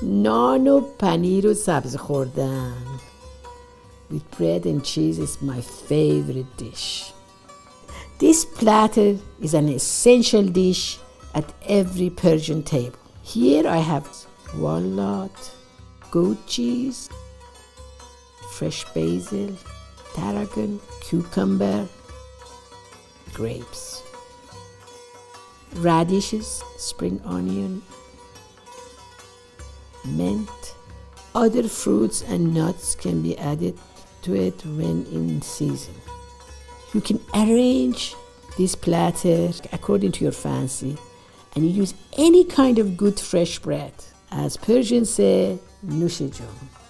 نان و پنیر و sabzi khordan with bread and cheese is my favorite dish. This platter is an essential dish at every Persian table. Here I have walnut, goat cheese, fresh basil, tarragon, cucumber, grapes, radishes, spring onion, mint. Other fruits and nuts can be added to it when in season. You can arrange this platter according to your fancy, and you use any kind of good fresh bread. As Persians say, نوش جان.